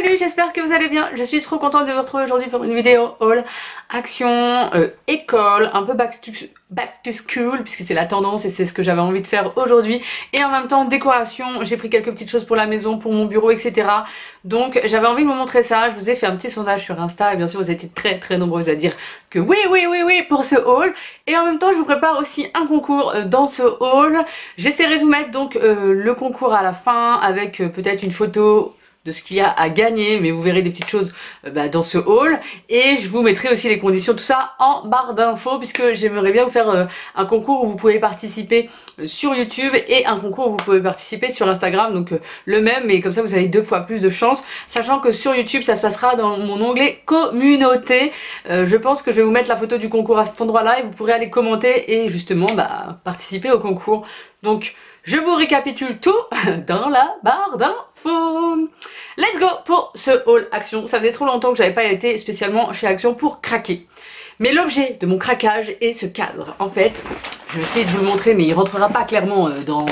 Salut, j'espère que vous allez bien. Je suis trop contente de vous retrouver aujourd'hui pour une vidéo haul, action, école, un peu back to school puisque c'est la tendance et c'est ce que j'avais envie de faire aujourd'hui. Et en même temps décoration, j'ai pris quelques petites choses pour la maison, pour mon bureau, etc. Donc j'avais envie de vous montrer ça. Je vous ai fait un petit sondage sur Insta et bien sûr vous avez été très nombreuses à dire que oui pour ce haul. Et en même temps je vous prépare aussi un concours dans ce haul. J'essaierai de vous mettre donc le concours à la fin avec peut-être une photo de ce qu'il y a à gagner, mais vous verrez des petites choses dans ce haul, et je vous mettrai aussi les conditions, tout ça en barre d'infos, puisque j'aimerais bien vous faire un concours où vous pouvez participer sur YouTube et un concours où vous pouvez participer sur Instagram, donc le même, mais comme ça vous avez 2 fois plus de chance, sachant que sur YouTube ça se passera dans mon onglet communauté. Je pense que je vais vous mettre la photo du concours à cet endroit là et vous pourrez aller commenter et justement participer au concours. Donc je vous récapitule tout dans la barre d'infos. Let's go pour ce haul Action. Ça faisait trop longtemps que j'avais pas été spécialement chez Action pour craquer. Mais l'objet de mon craquage est ce cadre. En fait, je vais essayer de vous le montrer, mais il rentrera pas clairement dans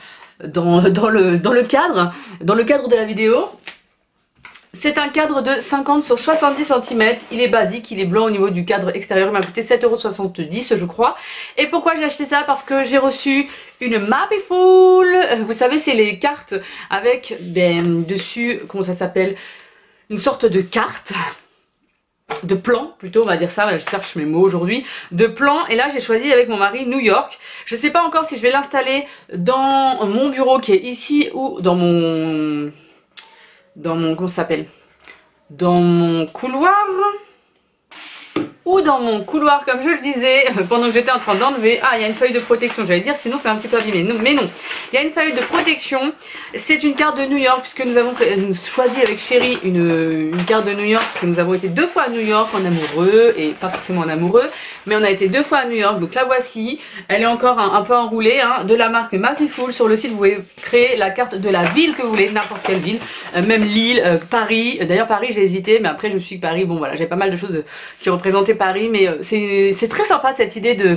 le cadre de la vidéo. C'est un cadre de 50 sur 70 cm, il est basique, il est blanc au niveau du cadre extérieur, il m'a coûté 7,70 € je crois. Et pourquoi j'ai acheté ça? Parce que j'ai reçu une Mapiful, vous savez c'est les cartes avec dessus, comment ça s'appelle, une sorte de carte, de plan plutôt on va dire ça, je cherche mes mots aujourd'hui, de plan, et là j'ai choisi avec mon mari New York. Je sais pas encore si je vais l'installer dans mon bureau qui est ici ou dans mon comment ça s'appelle, dans mon couloir, ou dans mon couloir comme je le disais pendant que j'étais en train d'enlever. Ah, il y a une feuille de protection, j'allais dire sinon c'est un petit peu abîmé, non, mais non, il y a une feuille de protection. C'est une carte de New York puisque nous avons choisi avec Chérie une carte de New York, parce que nous avons été 2 fois à New York en amoureux, et pas forcément en amoureux, mais on a été 2 fois à New York, donc la voici. Elle est encore un peu enroulée, de la marque Mapiful. Sur le site vous pouvez créer la carte de la ville que vous voulez, n'importe quelle ville, même Lille, Paris. D'ailleurs Paris j'ai hésité, mais après je me suis dit que Paris, bon voilà, j'ai pas mal de choses qui représentaient Paris, mais c'est très sympa cette idée de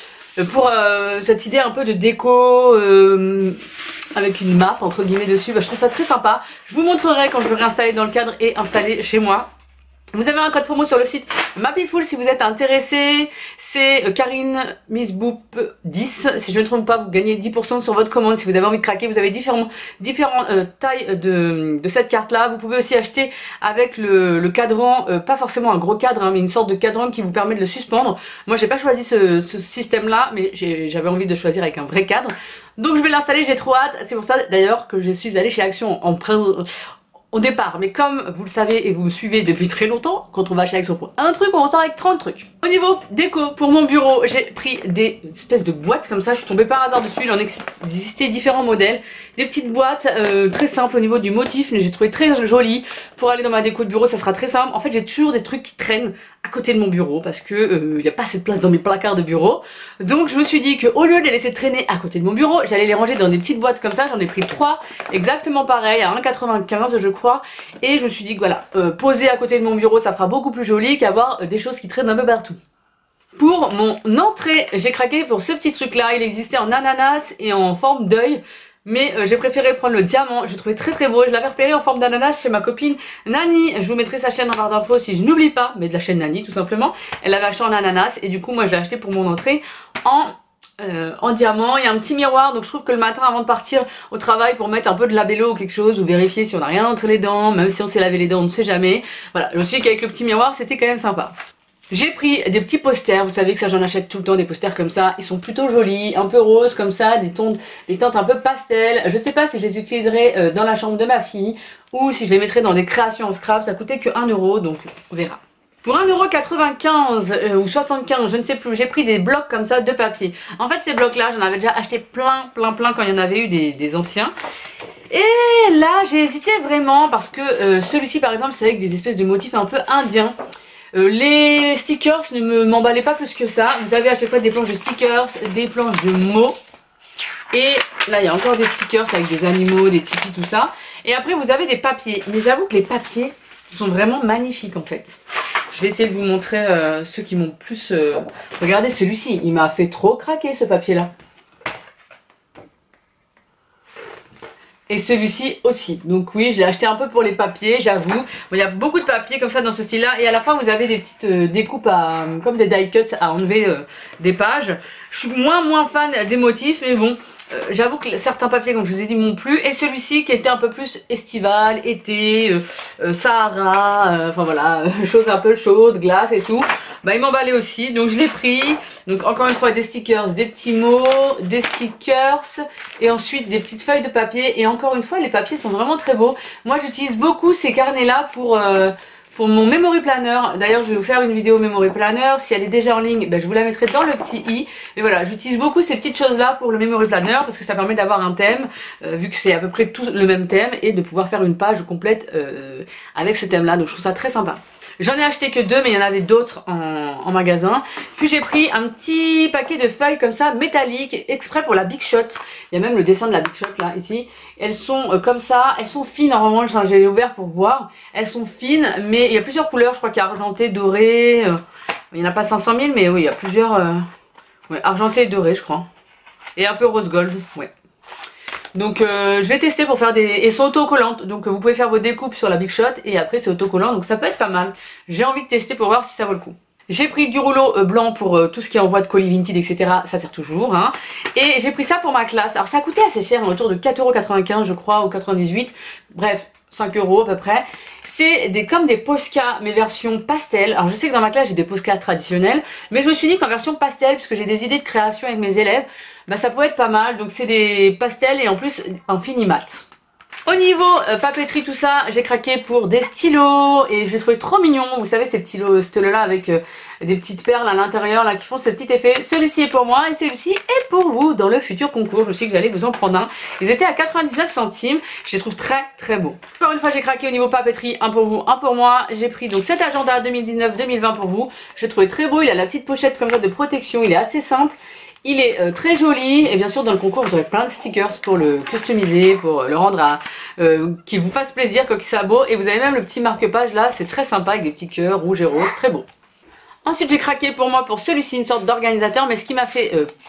cette idée un peu de déco avec une map entre guillemets dessus. Je trouve ça très sympa. Je vous montrerai quand je l'aurai installé dans le cadre et installé chez moi. Vous avez un code promo sur le site Mapiful si vous êtes intéressé. C'est Karine Miss Boop 10. Si je ne me trompe pas, vous gagnez 10% sur votre commande. Si vous avez envie de craquer, vous avez différentes tailles de cette carte là. Vous pouvez aussi acheter avec le cadran, pas forcément un gros cadre, mais une sorte de cadran qui vous permet de le suspendre. Moi j'ai pas choisi ce système là, mais j'avais envie de choisir avec un vrai cadre. Donc je vais l'installer, j'ai trop hâte. C'est pour ça d'ailleurs que je suis allée chez Action au départ, mais comme vous le savez et vous me suivez depuis très longtemps, quand on va chez Action pour un truc, on ressort avec 30 trucs. Au niveau déco, pour mon bureau, j'ai pris des espèces de boîtes comme ça, je suis tombée par hasard dessus, il en existait différents modèles. Des petites boîtes très simples au niveau du motif, mais j'ai trouvé très joli. Pour aller dans ma déco de bureau, ça sera très simple. En fait, j'ai toujours des trucs qui traînent à côté de mon bureau parce que il n'y a pas assez de place dans mes placards de bureau. Donc je me suis dit que au lieu de les laisser traîner à côté de mon bureau, j'allais les ranger dans des petites boîtes comme ça. J'en ai pris 3 exactement pareil à 1,95 je crois. Et je me suis dit que voilà, poser à côté de mon bureau ça fera beaucoup plus joli qu'avoir des choses qui traînent un peu partout. Pour mon entrée, j'ai craqué pour ce petit truc là. Il existait en ananas et en forme d'œil, mais j'ai préféré prendre le diamant. Je trouvais très beau. Je l'avais repéré en forme d'ananas chez ma copine Nani. Je vous mettrai sa chaîne en barre d'infos si je n'oublie pas, mais de la chaîne Nani tout simplement. Elle l'avait acheté en ananas et du coup moi je l'ai acheté pour mon entrée en diamant. Il y a un petit miroir, donc je trouve que le matin avant de partir au travail, pour mettre un peu de labello ou quelque chose, ou vérifier si on n'a rien entre les dents, même si on s'est lavé les dents on ne sait jamais. Voilà, je me suis dit qu'avec le petit miroir c'était quand même sympa. J'ai pris des petits posters, vous savez que ça j'en achète tout le temps, des posters comme ça, ils sont plutôt jolis, un peu roses comme ça, des teintes un peu pastel. Je sais pas si je les utiliserai dans la chambre de ma fille ou si je les mettrai dans des créations en scrap, ça coûtait que 1 €, donc on verra. Pour 1,95 € ou 75, je ne sais plus, j'ai pris des blocs comme ça de papier. En fait ces blocs là, j'en avais déjà acheté plein quand il y en avait eu des anciens. Et là j'ai hésité vraiment parce que celui-ci par exemple c'est avec des espèces de motifs un peu indiens. Les stickers ne m'emballaient pas plus que ça. Vous avez à chaque fois des planches de stickers, des planches de mots. Et là il y a encore des stickers avec des animaux, des tipis, tout ça. Et après vous avez des papiers. Mais j'avoue que les papiers sont vraiment magnifiques en fait. Je vais essayer de vous montrer ceux qui m'ont plus... Regardez celui-ci, il m'a fait trop craquer ce papier là. Et celui-ci aussi. Donc oui, je l'ai acheté un peu pour les papiers, j'avoue. Bon, il y a beaucoup de papiers comme ça dans ce style-là. Et à la fin, vous avez des petites découpes comme des die cuts à enlever des pages. Je suis moins fan des motifs, mais bon. J'avoue que certains papiers, comme je vous ai dit, m'ont plu. Et celui-ci qui était un peu plus estival, été, Sahara, enfin voilà, choses un peu chaudes, glace et tout. Bah il m'emballait aussi, donc je l'ai pris. Donc encore une fois des stickers, des petits mots, des stickers et ensuite des petites feuilles de papier. Et encore une fois, les papiers sont vraiment très beaux. Moi j'utilise beaucoup ces carnets là pour mon memory planner. D'ailleurs je vais vous faire une vidéo memory planner. Si elle est déjà en ligne, ben, je vous la mettrai dans le petit i. Mais voilà, j'utilise beaucoup ces petites choses là pour le memory planner parce que ça permet d'avoir un thème, vu que c'est à peu près tout le même thème, et de pouvoir faire une page complète avec ce thème là. Donc je trouve ça très sympa. J'en ai acheté que 2, mais il y en avait d'autres en magasin. Puis j'ai pris un petit paquet de feuilles comme ça, métalliques, exprès pour la Big Shot. Il y a même le dessin de la Big Shot là, ici. Elles sont comme ça, elles sont fines en revanche, j'ai ouvert pour voir. Elles sont fines, mais il y a plusieurs couleurs, je crois qu'il y a argenté, doré. Il n'y en a pas 500 000, mais oui, il y a plusieurs... ouais, argenté et doré, je crois. Et un peu rose gold, ouais. Donc je vais tester pour faire des... Et sont autocollantes, donc vous pouvez faire vos découpes sur la Big Shot et après c'est autocollant, donc ça peut être pas mal. J'ai envie de tester pour voir si ça vaut le coup. J'ai pris du rouleau blanc pour tout ce qui est envoi de colis Vinted, etc. Ça sert toujours, hein. Et j'ai pris ça pour ma classe. Alors ça coûtait assez cher, autour de 4,95 € je crois, ou 98. Bref, 5 € à peu près. C'est comme des Posca, mais version pastel. Alors je sais que dans ma classe j'ai des Posca traditionnels, mais je me suis dit qu'en version pastel, puisque j'ai des idées de création avec mes élèves, bah ça pourrait être pas mal. Donc c'est des pastels et en plus un fini mat. Au niveau papeterie, tout ça, j'ai craqué pour des stylos et je les trouvais trop mignons. Vous savez, ces petits stylos là avec des petites perles à l'intérieur là qui font ce petit effet. Celui-ci est pour moi et celui-ci est pour vous dans le futur concours. Je me suis dit que j'allais vous en prendre un. Ils étaient à 99 centimes. Je les trouve très beaux. Encore une fois, j'ai craqué au niveau papeterie, un pour vous, un pour moi. J'ai pris donc cet agenda 2019-2020 pour vous. Je l'ai trouvé très beau. Il a la petite pochette comme ça de protection. Il est assez simple. Il est très joli et bien sûr dans le concours vous aurez plein de stickers pour le customiser, pour le rendre à qu'il vous fasse plaisir, qu'il soit beau. Et vous avez même le petit marque-page là, c'est très sympa avec des petits cœurs rouges et roses, très beau. Ensuite j'ai craqué pour moi pour celui-ci, une sorte d'organisateur, mais ce qui m'a fait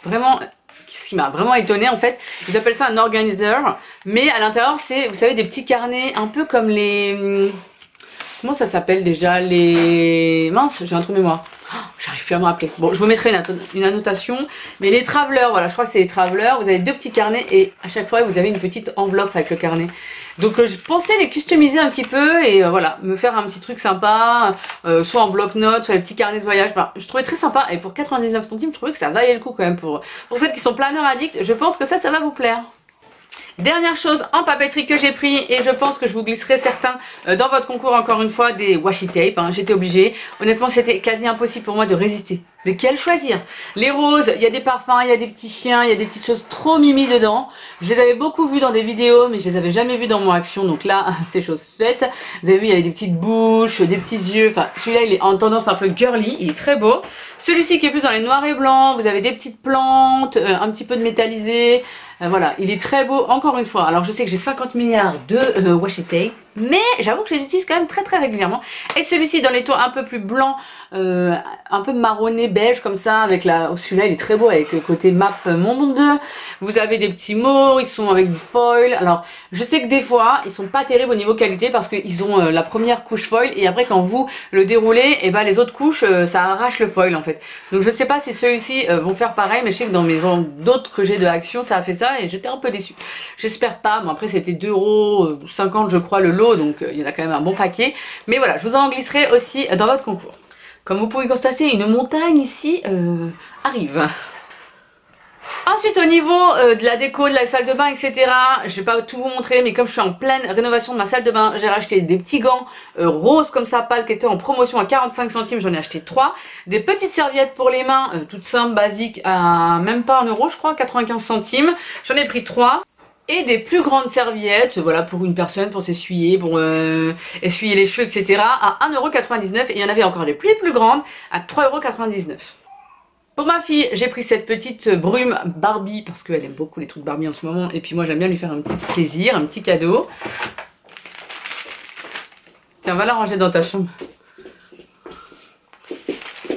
ce qui m'a vraiment étonné en fait, ils appellent ça un organizer, mais à l'intérieur c'est, vous savez, des petits carnets un peu comme les... Comment ça s'appelle déjà? Les... Mince, j'ai un trou de mémoire. Oh, j'arrive plus à me rappeler. Bon, je vous mettrai une annotation. Mais les travelers, voilà, je crois que c'est les travelers. Vous avez 2 petits carnets et à chaque fois vous avez une petite enveloppe avec le carnet. Donc je pensais les customiser un petit peu et voilà, me faire un petit truc sympa, soit en bloc-notes, soit les petits carnets de voyage. Enfin, je trouvais très sympa et pour 99 centimes, je trouvais que ça valait le coup quand même pour celles qui sont planeurs addicts. Je pense que ça va vous plaire. Dernière chose en papeterie que j'ai pris et je pense que je vous glisserai certains dans votre concours encore une fois, des washi tape, hein, j'étais obligée. Honnêtement c'était quasi impossible pour moi de résister. Lequel choisir? Les roses, il y a des parfums, il y a des petits chiens, il y a des petites choses trop mimi dedans. Je les avais beaucoup vues dans des vidéos mais je les avais jamais vues dans mon action, donc là c'est chose faite. Vous avez vu il y avait des petites bouches, des petits yeux, enfin celui-là il est en tendance un peu girly, il est très beau. Celui-ci qui est plus dans les noirs et blancs, vous avez des petites plantes, un petit peu de métallisé. Voilà, il est très beau encore une fois. Alors je sais que j'ai 50 milliards de washi tape, mais j'avoue que je les utilise quand même très régulièrement. Et celui-ci dans les tons un peu plus blancs, un peu marronné beige comme ça, avec celui-là il est très beau avec le côté map monde. Vous avez des petits mots, ils sont avec du foil. Alors je sais que des fois ils sont pas terribles au niveau qualité parce qu'ils ont la première couche foil et après quand vous le déroulez, et ben les autres couches ça arrache le foil en fait. Donc je sais pas si ceux-ci vont faire pareil, mais je sais que dans mes d'autres que j'ai de Action ça a fait ça et j'étais un peu déçue. J'espère pas. Bon après c'était 2,50 € je crois le lot, donc il y en a quand même un bon paquet. Mais voilà, je vous en glisserai aussi dans votre concours. Comme vous pouvez constater, une montagne ici arrive. Ensuite au niveau de la déco, de la salle de bain, etc. Je vais pas tout vous montrer, mais comme je suis en pleine rénovation de ma salle de bain, j'ai racheté des petits gants roses comme ça, pâle, qui étaient en promotion à 45 centimes, j'en ai acheté 3. Des petites serviettes pour les mains, toutes simples, basiques, à même pas 1 € je crois, 95 centimes. J'en ai pris 3. Et des plus grandes serviettes, voilà, pour une personne, pour s'essuyer, pour essuyer les cheveux, etc. à 1,99 € et il y en avait encore des plus grandes à 3,99 €. Pour ma fille, j'ai pris cette petite brume Barbie parce qu'elle aime beaucoup les trucs Barbie en ce moment. Et puis moi j'aime bien lui faire un petit plaisir, un petit cadeau. Tiens, va la ranger dans ta chambre.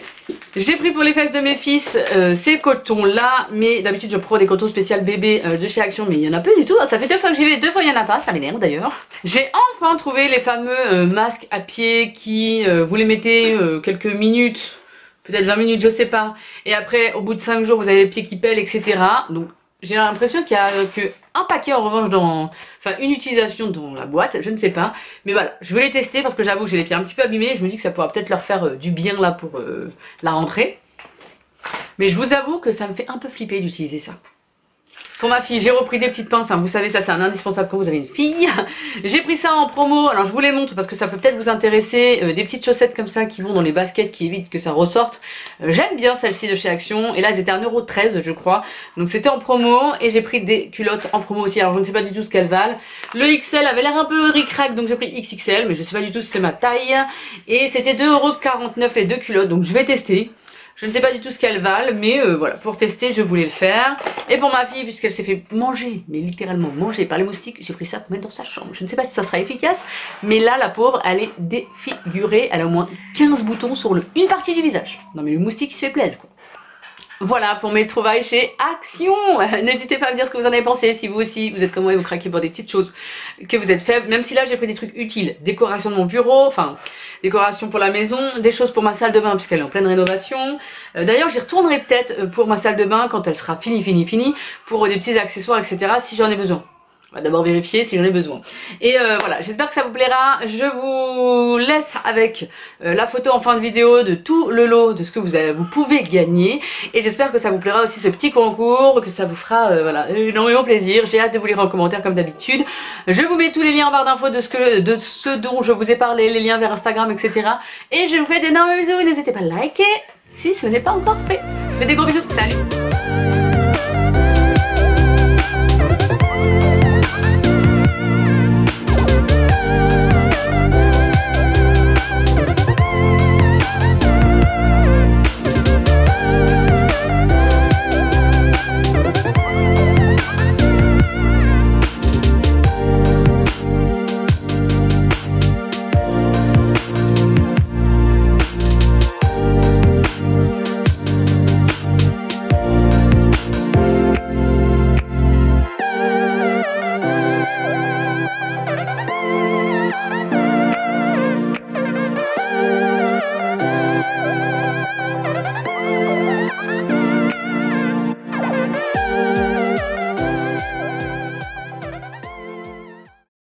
J'ai pris pour les fesses de mes fils ces cotons là, mais d'habitude je prends des cotons spécial bébé de chez Action, mais il y en a pas du tout. Ça fait 2 fois que j'y vais, 2 fois il y en a pas, ça m'énerve d'ailleurs. J'ai enfin trouvé les fameux masques à pied qui vous les mettez quelques minutes, peut-être 20 minutes, je sais pas. Et après au bout de 5 jours vous avez les pieds qui pèlent, etc. Donc j'ai l'impression qu'il y a que un paquet en revanche dans... Enfin une utilisation dans la boîte, je ne sais pas. Mais voilà, je voulais tester parce que j'avoue que j'ai les pieds un petit peu abîmés. Je me dis que ça pourra peut-être leur faire du bien là pour la rentrée. Mais je vous avoue que ça me fait un peu flipper d'utiliser ça. Pour ma fille, j'ai repris des petites pinces, hein. Vous savez ça c'est un indispensable quand vous avez une fille. J'ai pris ça en promo, alors je vous les montre parce que ça peut peut-être vous intéresser. Des petites chaussettes comme ça qui vont dans les baskets qui évitent que ça ressorte. J'aime bien celle-ci de chez Action et là elles étaient à 1,13 € je crois. Donc c'était en promo et j'ai pris des culottes en promo aussi, alors je ne sais pas du tout ce qu'elles valent. Le XL avait l'air un peu ric-rac donc j'ai pris XXL mais je sais pas du tout si c'est ma taille. Et c'était 2,49 € les 2 culottes donc je vais tester. Je ne sais pas du tout ce qu'elles valent, mais voilà, pour tester, je voulais le faire. Et pour ma fille, puisqu'elle s'est fait manger, mais littéralement manger par les moustiques, j'ai pris ça pour mettre dans sa chambre. Je ne sais pas si ça sera efficace, mais là, la pauvre, elle est défigurée. Elle a au moins 15 boutons sur une partie du visage. Non mais le moustique, il se fait plaisir, quoi. Voilà pour mes trouvailles chez Action. N'hésitez pas à me dire ce que vous en avez pensé, si vous aussi vous êtes comme moi et vous craquez pour des petites choses, que vous êtes faible. Même si là j'ai pris des trucs utiles, décoration de mon bureau, enfin décoration pour la maison, des choses pour ma salle de bain puisqu'elle est en pleine rénovation. D'ailleurs j'y retournerai peut-être pour ma salle de bain quand elle sera finie, pour des petits accessoires etc. si j'en ai besoin. On va d'abord vérifier si j'en ai besoin. Et voilà, j'espère que ça vous plaira. Je vous laisse avec la photo en fin de vidéo de tout le lot de ce que vous pouvez gagner. Et j'espère que ça vous plaira aussi ce petit concours, que ça vous fera voilà, énormément plaisir. J'ai hâte de vous lire en commentaire comme d'habitude. Je vous mets tous les liens en barre d'infos de ce dont je vous ai parlé, les liens vers Instagram, etc. Et je vous fais d'énormes bisous. N'hésitez pas à liker si ce n'est pas encore fait. Je vous fais des gros bisous. Salut!